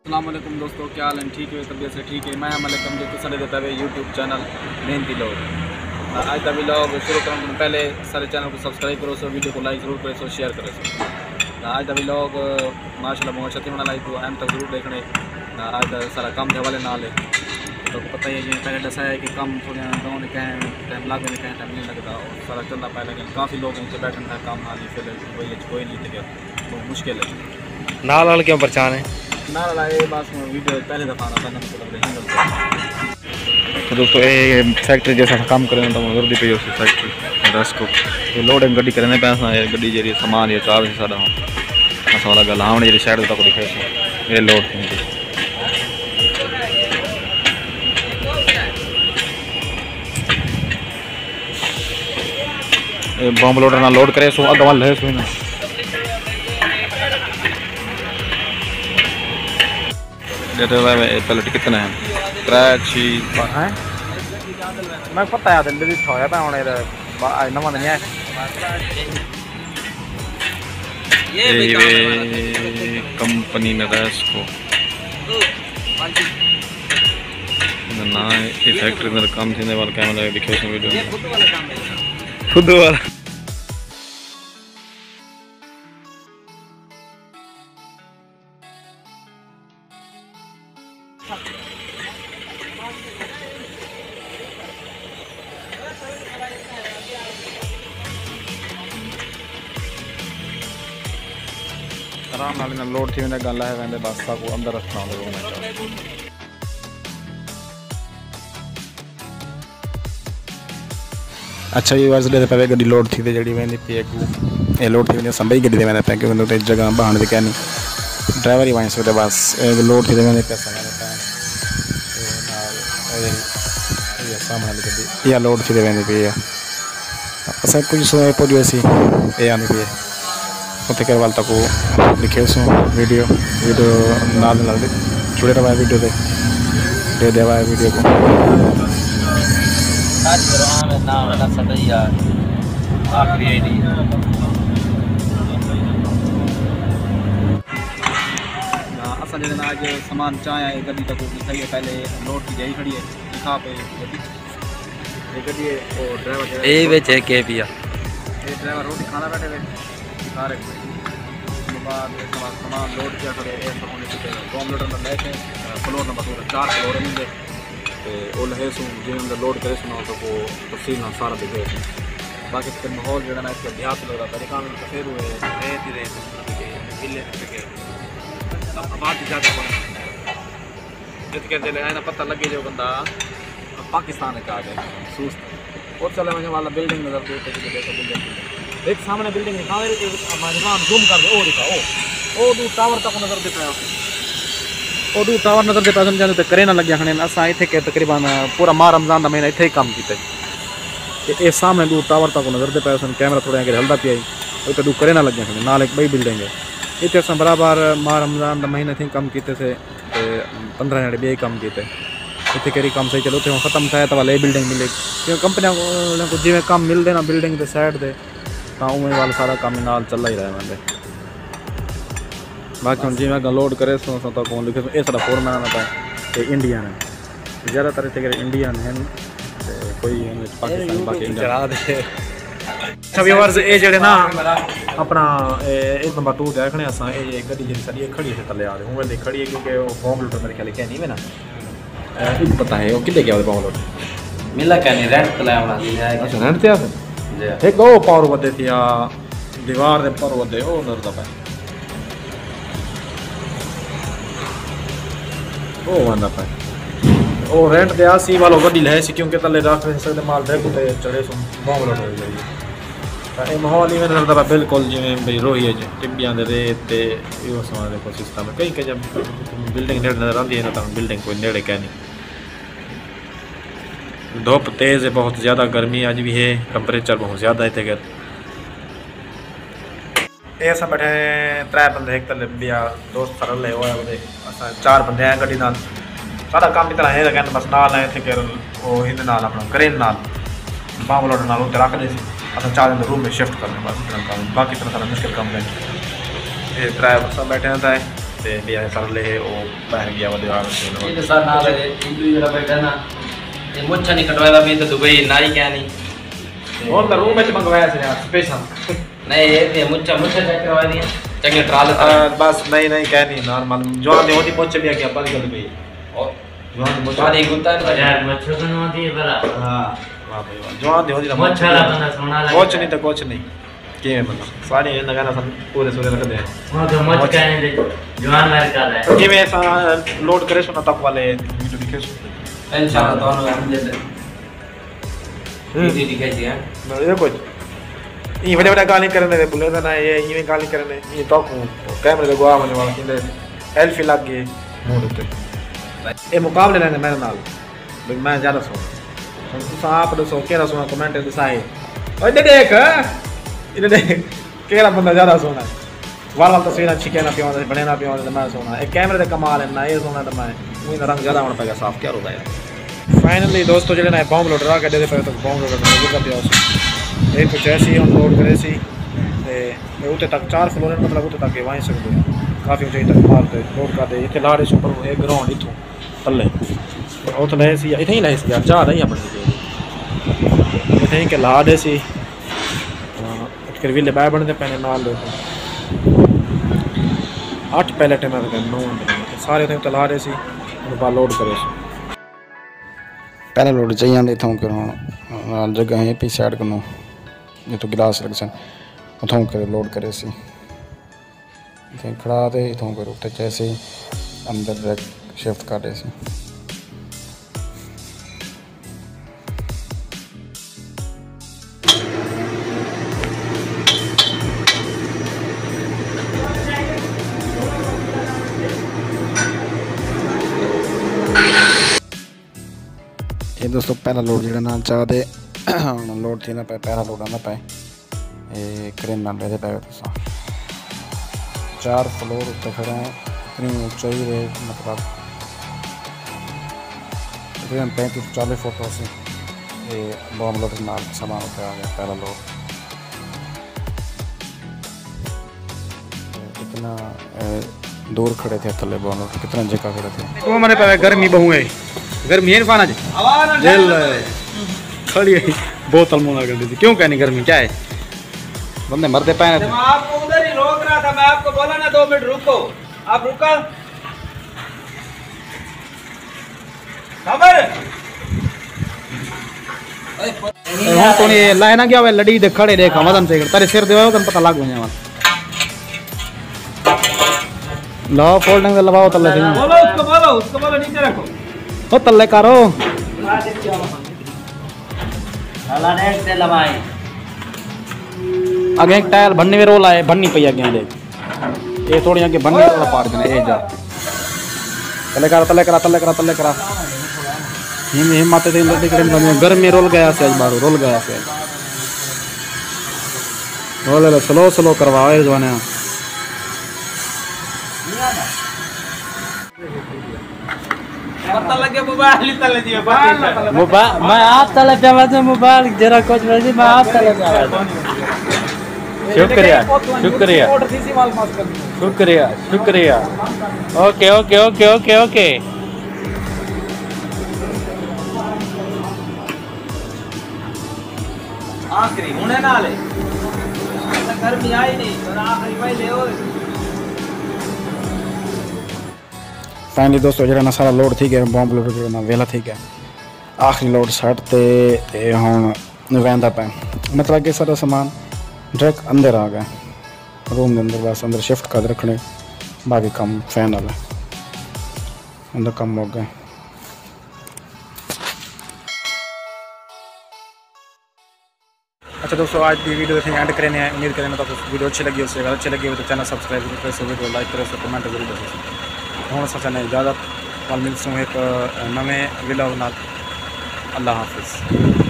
अस्सलामुअलैकुम दोस्तों, क्या हाल है? ठीक है, तबीयत से ठीक है। मैं मलिक अमजद सर देता है यूट्यूब चैनल मेहनती लोग। आज का व्लॉग शुरू करने से पहले सारे चैनल को सब्सक्राइब करो, सो वीडियो को लाइक जरूर करो, सो शेयर करो। आज का व्लॉग माशाल्लाह बहुत अच्छी बना लाई, तो एंड तक जरूर देखने। आज का सारा काम के हवाले नाल है, तो पता ही है कि पहले दसाया है कि कम थोड़े गाँव ने कहें टाइम लगे नहीं, कहें टाइम नहीं लगता, और सारा चलता पाया। लेकिन काफ़ी लोग नीचे बैठे हैं, काम हाल ही फिर कोई नहीं थे, बहुत मुश्किल है। नाल क्यों परेशान है ना लाए बस वीडियो पहले दफ़ा ना पहले तो दोस्तों ये फैक्ट्री जैसा काम करें तो जरूरी पे उस फैक्ट्री रस को ये लोडिंग गड्डी करने पैसा ये गड्डी जी सामान ये चाव से सारा अस वाला गल हाँ जी साइड तक दिखाई ये लोड बॉम्ब लोडर ना लोड करे सो अग वाल है सो ना पहले कितना है क्रैची है मैं पता है दिल्ली छोया पे होने नवा नहीं है ये कंपनी में इसको ना ये फैक्ट्री में काम थी वाला कैमरा दिखे उसमें वीडियो खुद वाला आराम नाल लोड थी वेंदे गल है वेंदे बस को अंदर रखना होंदा अच्छा ये वर्स दे पे गड्डी लोड थी ते जड़ी वेंदी पे ये लोड थी वेंदे संभई गड्डी दे वेंदे पे क्योंकि ते जगह बहान दे कहनी ड्राइवर ही वाइन सकते बस लोड थी वेंदे पैसा वेंदे ये सामान गड्डी ये लोड थी वेंदे पे सब कुछ सो पड़ी ऐसी ये आने पे उते के वाल तक लिखे सो वीडियो नाल जुड़े रहा वीडियो दे देवा वीडियो को असल आज सामान चाहे गड्डी तक सही है पहले लोड की जाई खड़ी है दिखा पे गड्डी और ड्राइवर ए विच है के पिया ये ड्राइवर रोटी खाना बैठे हुए दिखा रहे बाद सामान लोड किया थोड़े बॉम्ब लोडर में लेके फ्लोर नंबर 4 फ्लोर मिले तो वो लहे सू जिन्हें लोड करे सुना तो वो तफसील ना सारा दिखे बाकी फिर माहौल जो है ना इसके अभ्यास लग रहा था काम फिर हुए धीरे गिले आबाद ज़्यादा कहते ना पता लगे जो बंदा पाकिस्तान का आ गया सुस्त और चले वजह वाला बिल्डिंग नजर देखो बिल्डिंग एक सामने बिल्डिंग दिखा जूम कर दे दिखा ओ दूर टावर तक नजर देता है ओ दूर टावर नजर देता है तो करे ना लगे खने असा इतने के तकरीबन पूरा माह रमजान का महीना इतने ही काम किया ये सामने दूर टावर तक नजर दे पाया कैमरा थोड़ा अगर हल्दा पिया तो दूर करे ना लगे खने नाल एक बई बिल्डिंग है इतने अस बराबर माह रमजान का महीना इतने कम किए थे 15 जने बे कम किए इतने करी काम सही चलो उसे खत्म था तो वाले बिल्डिंग मिले क्योंकि कंपनियों को जिमें काम मिलते ना बिल्डिंग के साइड से उमें वाला सारा काम नाल चल ही रहा है बाकी हम जिमें लोड करे सो तो कौन लिखे ये सारा फोरमैन है तो इंडियन है ज़्यादातर इतने इंडियन है कोई पाकिस्तान बाकी इंडियन अच्छा व्यूअर्स ये जेडे ना अपना 1 नंबर 2 देखने अस ये गड्डी जी सारी खड़ी है थले आ रहे हूँ खड़ी है क्योंकि वो बॉम्ब लोडर मेरे ख्याल क्या नहीं में ना एक पता है वो कितने क्या बॉम्ब लोडर मिला क्या नहीं रेंट पे लाया अच्छा रेंट पे एक वो पावर वधे थी दीवार के पर वधे वो नजर पे वो वंदा पे वो रेंट दे आसी वालो गड्डी ले सी क्योंकि तले रख नहीं सकते माल रेक पे चढ़े सो बॉम्ब लोड हो जाएगी तो ये माहौल ही में नजर पे बिल्कुल जिवें भाई रोही है टिब्बियां दे रेत ते यो समान देखो सिस्टम है कहीं जब बिल्डिंग नेड़े नजर आती है ना तो बिल्डिंग कोई नेड़े क्या नहीं धूप तेज़ है बहुत ज़्यादा गर्मी आज भी है टम्परेचर बहुत ज़्यादा है इतने ये सब बैठे 3 बंदे एक तले बिया दोस्त सरल है वो 4 बंदे हैं गड्डी नाल सारा काम इतना है कहते बस नाल है थे वो हिंद नाल अपना क्रेन नाल बॉम्ब लोडर नाल उत्ते रख दे अस 4 दिन रूम में शिफ्ट करने बस इतना काम बाकी इतना सारा मुश्किल काम है ये ड्राइवर सब बैठे रहता है ते लिया सर ले वो बाहर गया वो दीवार से ये तो सर ना है इंदु जरा बैठा ना ये मुच्छा नहीं कटवाया भी तो दुबई नाई क्या नहीं और तो रूम में मंगवाया से यार स्पेशल नहीं ये मुच्छा चेक करवा दिया चेक ट्राल बस नहीं कह नहीं नॉर्मल जो आने होती मुझे भी आ गया बंद कर दे और जो आने मुझे शादी गुत्ता है यार मच्छर तो नहीं होती है बरा हां वाह भाई वाह जो आने होती मच्छर ला बंदा सोना लगा कुछ नहीं तो कुछ नहीं के मतलब सारे ये लगाना सब पूरे सूर्य रख दे वो तो मच्छर कहने दे जवान लड़ का है तो मैं ऐसा लोड करे सुना तक वाले वीडियो दिखे सुन इंशाल्लाह दोनों हम जैसे वीडियो दिखाई दिया ये कुछ ये बड़े गाली करने दे बोले ना ये गाली करने ये तो कैमरे दे गोवा होने वाला इंदे सेल्फी लग गई मूड पे ये मुकाबले लेने मेरे नाल भाई मैं ज्यादा सो तुम आप दसो केड़ा सोना कमेंट दसाए ओए देख इधर देख केड़ा बंदा ज्यादा सोना वाल तस्वीर अच्छी कहना पियो बने ना पियो मैं सोना एक कैमरे दे कमाल है ना ये सोना तो मैं मुझे रंग ज्यादा होना पड़ेगा साफ क्या होगा यार फाइनली दोस्तों जेडे ना बॉम्ब लोड रहा के दे पे तो बॉम्ब लोड कर दिया उस एक कुछ ऐसी हम लोड करे सी ते उते तक 4 फ्लोर है मतलब उते तक वहीं सकते काफी ऊंचाई तक मार ते लोड कर दे इथे लाड़े सुपर एक ग्राउंड इथों थल्ले उत ले सी इथे ही ले सी यार जा रही अपनी इथे ही के ला दे सी फिर विले बाय बनते पैने नाल दे 8 पैलेट में लगे 9 सारे थे तला रहे सी और लोड करे सी पहले लोड चाहिए इथों करो नाल जगह है पी साइड कनो ये तो गिलास रख सन उथों कर लोड करे सी इथे खड़ा दे इथों कर उठे जैसे अंदर रख शिफ्ट कर दे सी ये दोस्तों पहला लोड जो ना चाह दे लोड थी ना पे पहला लोड आना पे ये क्रेन ना ले पे तो 4 फ्लोर उत्ते खड़े हैं इतनी ऊंचाई है मतलब तकरीबन 35-40 फुट से ये बॉम्ब लोड नाल सामान उठे आ गया पहला लोड इतना दूर खड़े थे थले बॉम्ब लोड कितना जगह खड़े थे तो मैंने पे गर्मी बहु है गर्मी है फाना जेल खड़ी है बोतल मुना कर दी क्यों कहनी गर्मी क्या है बंदे मरते पाए मैं आपको उधर ही रोक रहा था मैं आपको बोला ना 2 मिनट रुको आप रुका खबर हम तो ये लाइना क्या वे लड़ी दे खड़े देखा मदन से तेरे सिर देवा कन पता लाग गया लो फोल्डिंग दे लगाओ तल्ले से उसको बोलो नीचे रखो ओ तल्ले करो साला नेट से लवाई आगे एक टायर भन्नी में रोल आए भन्नी पे आगे देख ये थोड़ी आगे भन्नी वाला पार देने ए जा तल्ले करा हिम माते दिन लड़ी करें गर्मी रोल गया से आज बारो रोल गया से रोल स्लो करवाओ ये जवाने पता लगे मोबाइल तले दियो मोबाइल मैं आप तले जावा से मोबाइल जरा कुछ वैसे मैं आप तले जावा शुक्रिया ओके आखिरी होने ना ले गर्मी आई नहीं और आखिरी पहले हो फाइनली दोस्तों जो ना सारा लोड थी गया बॉम्ब लोड जो ना वेला थी गया आखिरी लोड सट ते हुन वेंदा पे मतलब कि सारा सामान डायरेक्ट अंदर आ गया रूम के अंदर बस अंदर शिफ्ट कर रखने बाकी काम फैन वाला अंदर काम हो गया। अच्छा दोस्तों आज की वीडियो देखें एंड करें उम्मीद करें तो वीडियो अच्छी लगी उससे अगर अच्छी लगी हो तो चैनल सब्सक्राइब करें वीडियो लाइक करें कमेंट जरूर दसें हूँ अस इजाज़त मिलसूँ एक नवे विलॉग नाल अल्लाह हाफिज़।